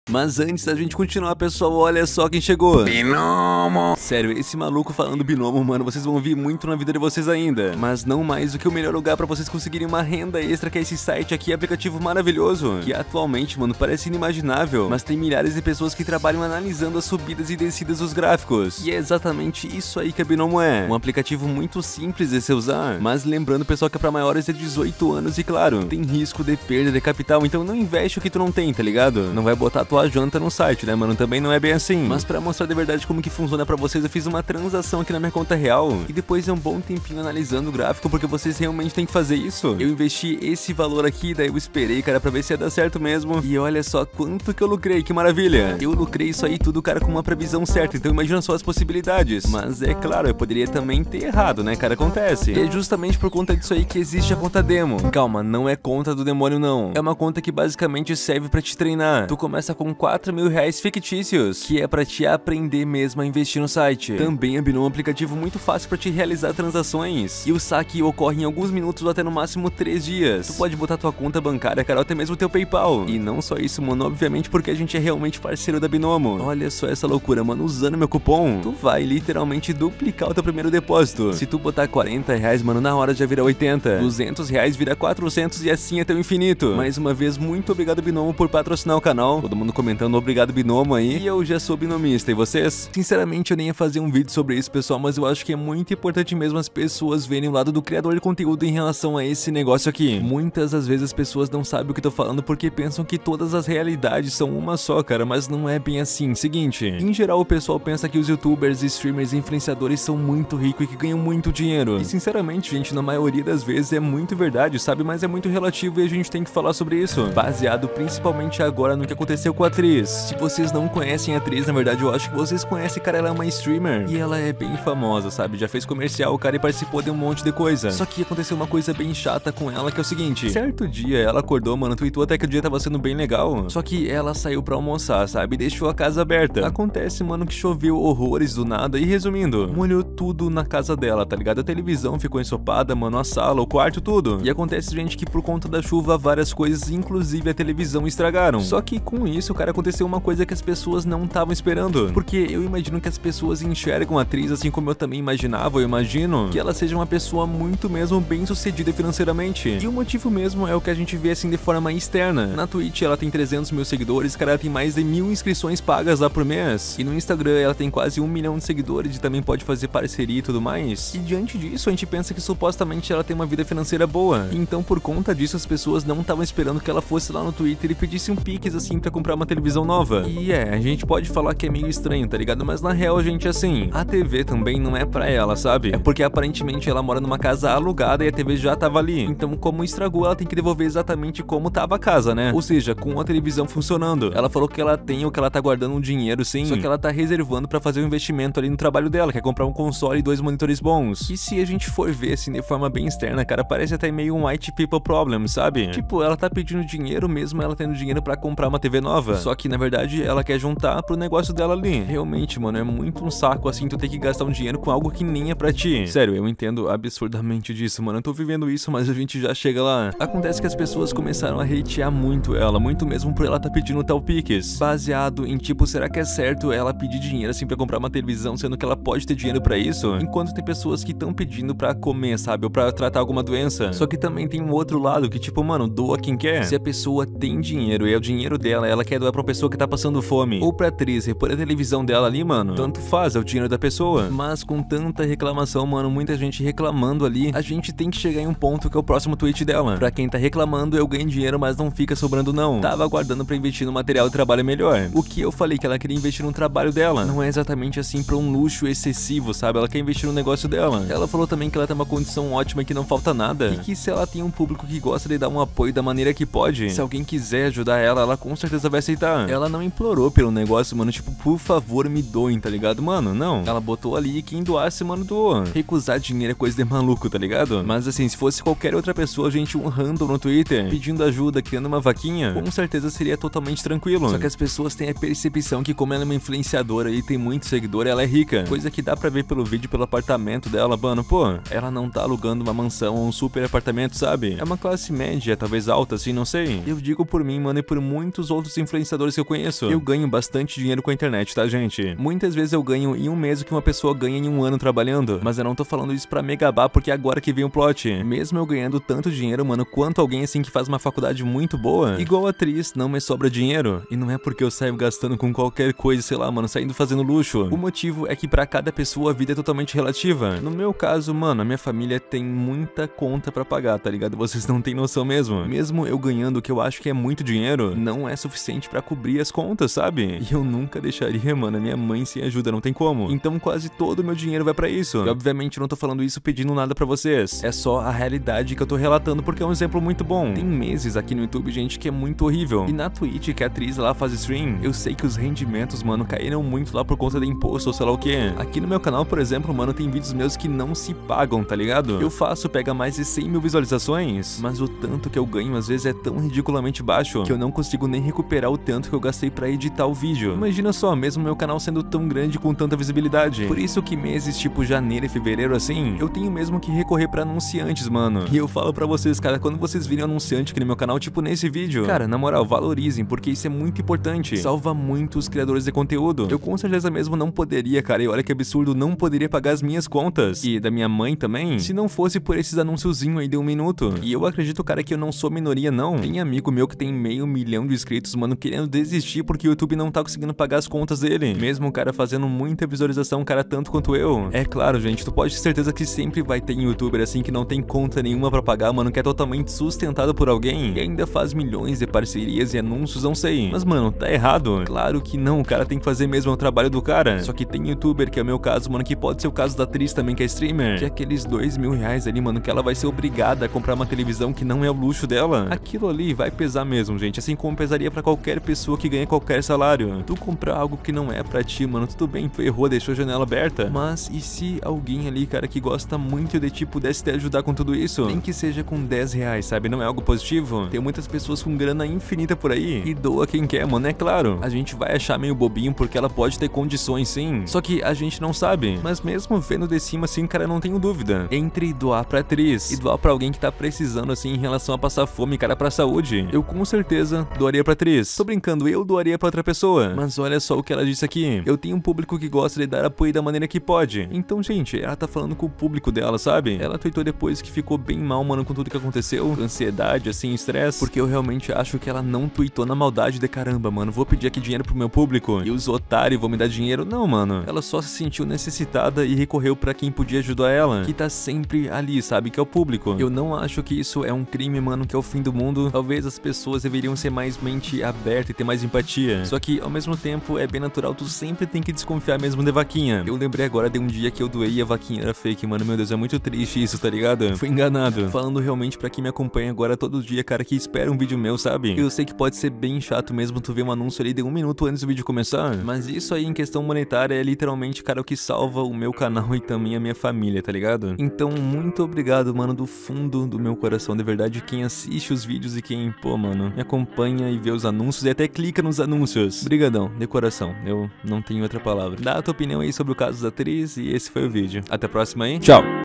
Mas antes da gente continuar, pessoal, olha só quem chegou. Binomo! Sério, esse maluco falando binomo, mano, vocês vão ouvir muito na vida de vocês ainda. Mas não mais do que o melhor lugar pra vocês conseguirem uma renda extra, que é esse site aqui, aplicativo maravilhoso, que atualmente, mano, parece inimaginável, mas tem milhares de pessoas que trabalham analisando as subidas e descidas dos gráficos. E é exatamente isso aí que a Binomo é. Um aplicativo muito simples de se usar, mas lembrando, pessoal, que é pra maiores de 18 anos e, claro, tem risco de perda de capital, então não investe o que tu não tem, tá ligado? Não vai botar tua janta no site, né, mano? Também não é bem assim. Mas pra mostrar de verdade como que funciona pra vocês, eu fiz uma transação aqui na minha conta real, e depois de um bom tempinho analisando o gráfico, porque vocês realmente têm que fazer isso, eu investi esse valor aqui, daí eu esperei, cara, pra ver se ia dar certo mesmo, e olha só quanto que eu lucrei, que maravilha. Eu lucrei isso aí tudo, cara, com uma previsão certa, então imagina só as possibilidades. Mas é claro, eu poderia também ter errado, né, cara? Acontece. E é justamente por conta disso aí que existe a conta demo. Calma, não é conta do demônio, não. É uma conta que basicamente serve pra te treinar. Tu começa com 4 mil reais fictícios, que é pra te aprender mesmo a investir no site. Também a Binomo é um aplicativo muito fácil pra te realizar transações, e o saque ocorre em alguns minutos ou até no máximo 3 dias. Tu pode botar tua conta bancária, cara, ou até mesmo teu PayPal. E não só isso, mano, obviamente porque a gente é realmente parceiro da Binomo. Olha só essa loucura, mano, usando meu cupom, tu vai literalmente duplicar o teu primeiro depósito. Se tu botar 40 reais, mano, na hora já vira 80, 200 reais vira 400 e assim até o infinito. Mais uma vez, muito obrigado, Binomo, por patrocinar o canal. Todo mundo comentando obrigado, Binomo, aí. E eu já sou binomista, e vocês? Sinceramente, eu nem ia fazer um vídeo sobre isso, pessoal, mas eu acho que é muito importante mesmo as pessoas verem o lado do criador de conteúdo em relação a esse negócio aqui. Muitas das vezes as pessoas não sabem o que eu tô falando porque pensam que todas as realidades são uma só, cara, mas não é bem assim. Seguinte, em geral o pessoal pensa que os youtubers, streamers e influenciadores são muito ricos e que ganham muito dinheiro. E sinceramente, gente, na maioria das vezes é muito verdade, sabe? Mas é muito relativo e a gente tem que falar sobre isso, baseado principalmente agora no que aconteceu com a atriz. Se vocês não conhecem a atriz, na verdade eu acho que vocês conhecem, cara, ela é uma streamer e ela é bem famosa, sabe? Já fez comercial, cara, e participou de um monte de coisa. Só que aconteceu uma coisa bem chata com ela, que é o seguinte: certo dia ela acordou, mano, tweetou até que o dia tava sendo bem legal, só que ela saiu pra almoçar, sabe? E deixou a casa aberta. Acontece, mano, que choveu horrores do nada e, resumindo, molhou tudo na casa dela, tá ligado? A televisão ficou ensopada, mano, a sala, o quarto, tudo. E acontece, gente, que por conta da chuva várias coisas, inclusive a televisão, estragaram. Só que com isso, cara, aconteceu uma coisa que as pessoas não estavam esperando, porque eu imagino que as pessoas enxergam a atriz, assim como eu também imaginava, eu imagino que ela seja uma pessoa muito mesmo bem sucedida financeiramente. E o motivo mesmo é o que a gente vê assim de forma externa. Na Twitch ela tem 300 mil seguidores, cara, ela tem mais de 1000 inscrições pagas lá por mês. E no Instagram ela tem quase 1 milhão de seguidores e também pode fazer parceria e tudo mais. E diante disso a gente pensa que supostamente ela tem uma vida financeira boa. Então por conta disso as pessoas não estavam esperando que ela fosse lá no Twitter e pedisse um pix assim pra comprar uma televisão nova. E a gente pode falar que é meio estranho, tá ligado? Mas na real, gente, assim, a TV também não é pra ela, sabe? É porque aparentemente ela mora numa casa alugada e a TV já tava ali. Então como estragou, ela tem que devolver exatamente como tava a casa, né? Ou seja, com a televisão funcionando. Ela falou que ela tem ou que ela tá guardando um dinheiro, sim, só que ela tá reservando pra fazer um investimento ali no trabalho dela, que é comprar um console e 2 monitores bons. E se a gente for ver assim de forma bem externa, cara, parece até meio um white people problem, sabe? Tipo, ela tá pedindo dinheiro mesmo ela tendo dinheiro pra comprar uma TV nova. Só que na verdade ela quer juntar pro negócio dela ali. Realmente, mano, é muito um saco assim tu ter que gastar um dinheiro com algo que nem é pra ti. Sério, eu entendo absurdamente disso, mano. Eu tô vivendo isso, mas a gente já chega lá. Acontece que as pessoas começaram a hatear muito ela, muito mesmo por ela tá pedindo tal pix, baseado em tipo, será que é certo ela pedir dinheiro assim pra comprar uma televisão, sendo que ela pode ter dinheiro pra isso? Enquanto tem pessoas que estão pedindo pra comer, sabe? Ou pra tratar alguma doença. Só que também tem um outro lado que tipo, mano, doa quem quer. Se a pessoa tem dinheiro e é o dinheiro dela, ela quer doar pra uma pessoa que tá passando fome, ou pra atriz repor a televisão dela ali, mano, tanto faz, é o dinheiro da pessoa. Mas com tanta reclamação, mano, muita gente reclamando ali, a gente tem que chegar em um ponto que é o próximo tweet dela. Pra quem tá reclamando, eu ganho dinheiro, mas não fica sobrando não. Tava aguardando pra investir no material de trabalho melhor. O que eu falei que ela queria investir no trabalho dela. Não é exatamente assim pra um luxo excessivo, sabe? Ela quer investir no negócio dela. Ela falou também que ela tem uma condição ótima e que não falta nada. E que se ela tem um público que gosta de dar um apoio da maneira que pode, se alguém quiser ajudar ela, ela com certeza vai aceitar. Ela não implorou pelo negócio, mano, tipo, por favor me doem, tá ligado? Mano, não. Ela botou ali e quem doasse, mano, doou. Recusar dinheiro é coisa de maluco, tá ligado? Mas assim, se fosse qualquer outra pessoa, gente, um random no Twitter, pedindo ajuda, criando uma vaquinha, com certeza seria totalmente tranquilo. Só que as pessoas têm a percepção que como ela é uma influenciadora e tem muito seguidor, ela é rica. Coisa que dá pra ver pelo vídeo, pelo apartamento dela, mano, pô, ela não tá alugando uma mansão ou um super apartamento, sabe? É uma classe média, talvez alta, assim, não sei. Eu digo por mim, mano, e por muitos outros influenciadores influenciadores que eu conheço. Eu ganho bastante dinheiro com a internet, tá, gente? Muitas vezes eu ganho em um mês o que uma pessoa ganha em um ano trabalhando. Mas eu não tô falando isso pra me gabar, porque é agora que vem o plot. Mesmo eu ganhando tanto dinheiro, mano, quanto alguém assim que faz uma faculdade muito boa, igual atriz, não me sobra dinheiro. E não é porque eu saio gastando com qualquer coisa, sei lá, mano, saindo fazendo luxo. O motivo é que pra cada pessoa a vida é totalmente relativa. No meu caso, mano, a minha família tem muita conta pra pagar, tá ligado? Vocês não têm noção mesmo. Mesmo eu ganhando o que eu acho que é muito dinheiro, não é suficiente pra cobrir as contas, sabe? E eu nunca deixaria, mano, a minha mãe sem ajuda, não tem como. Então quase todo o meu dinheiro vai pra isso. E obviamente eu não tô falando isso pedindo nada pra vocês. É só a realidade que eu tô relatando porque é um exemplo muito bom. Tem meses aqui no YouTube, gente, que é muito horrível. E na Twitch, que a atriz lá faz stream, eu sei que os rendimentos, mano, caíram muito lá por conta de imposto ou sei lá o que. Aqui no meu canal, por exemplo, mano, tem vídeos meus que não se pagam, tá ligado? Eu faço, pega mais de 100 mil visualizações, mas o tanto que eu ganho às vezes é tão ridiculamente baixo que eu não consigo nem recuperar o tanto que eu gastei pra editar o vídeo. Imagina só, mesmo meu canal sendo tão grande com tanta visibilidade. Por isso que meses tipo janeiro e fevereiro assim, eu tenho mesmo que recorrer pra anunciantes, mano. E eu falo pra vocês, cara, quando vocês virem anunciante aqui no meu canal, tipo nesse vídeo, cara, na moral, valorizem, porque isso é muito importante. Salva muitos criadores de conteúdo. Eu com certeza mesmo não poderia, cara, e olha que absurdo, não poderia pagar as minhas contas. E da minha mãe também, se não fosse por esses anunciozinhos aí de 1 minuto. E eu acredito, cara, que eu não sou minoria, não. Tem amigo meu que tem 500 mil de inscritos, mano, querendo desistir porque o YouTube não tá conseguindo pagar as contas dele. Mesmo o cara fazendo muita visualização, cara, tanto quanto eu. É claro, gente, tu pode ter certeza que sempre vai ter youtuber assim que não tem conta nenhuma pra pagar, mano, que é totalmente sustentado por alguém e ainda faz milhões de parcerias e anúncios, não sei. Mas, mano, tá errado. Claro que não, o cara tem que fazer mesmo o trabalho do cara. Só que tem youtuber, que é o meu caso, mano, que pode ser o caso da atriz também, que é streamer, que é aqueles 2 mil reais ali, mano, que ela vai ser obrigada a comprar uma televisão que não é o luxo dela. Aquilo ali vai pesar mesmo, gente, assim como pesaria pra qualquer pessoa que ganha qualquer salário. Tu comprar algo que não é pra ti, mano, tudo bem, tu errou, deixou a janela aberta, mas e se alguém ali, cara, que gosta muito de ti pudesse te ajudar com tudo isso? Nem que seja com 10 reais, sabe? Não é algo positivo? Tem muitas pessoas com grana infinita por aí e doa quem quer, mano, é claro. A gente vai achar meio bobinho porque ela pode ter condições, sim, só que a gente não sabe. Mas mesmo vendo de cima assim, cara, não tenho dúvida. Entre doar pra atriz e doar pra alguém que tá precisando assim em relação a passar fome, cara, pra saúde, eu com certeza doaria pra atriz. Tô brincando, eu doaria pra outra pessoa. Mas olha só o que ela disse aqui. Eu tenho um público que gosta de dar apoio da maneira que pode. Então, gente, ela tá falando com o público dela, sabe? Ela tweetou depois que ficou bem mal, mano, com tudo que aconteceu. Ansiedade, assim, estresse. Porque eu realmente acho que ela não tweetou na maldade de caramba, mano, vou pedir aqui dinheiro pro meu público e os otários vão me dar dinheiro. Não, mano. Ela só se sentiu necessitada e recorreu pra quem podia ajudar ela, que tá sempre ali, sabe? Que é o público. Eu não acho que isso é um crime, mano, que é o fim do mundo. Talvez as pessoas deveriam ser mais mente aberta e ter mais empatia. Só que, ao mesmo tempo, é bem natural, tu sempre tem que desconfiar mesmo de vaquinha. Eu lembrei agora de um dia que eu doei e a vaquinha era fake, mano. Meu Deus, é muito triste isso, tá ligado? Fui enganado. Falando realmente pra quem me acompanha agora todo dia, cara, que espera um vídeo meu, sabe? Eu sei que pode ser bem chato mesmo tu ver um anúncio ali de 1 minuto antes do vídeo começar, mas isso aí em questão monetária é literalmente, cara, o que salva o meu canal e também a minha família, tá ligado? Então, muito obrigado, mano, do fundo do meu coração, de verdade, quem assiste os vídeos e quem, pô, mano, me acompanha e vê os anúncios e até clica nos anúncios. Brigadão, de coração, eu não tenho outra palavra. Dá a tua opinião aí sobre o caso da atriz e esse foi o vídeo. Até a próxima aí, tchau!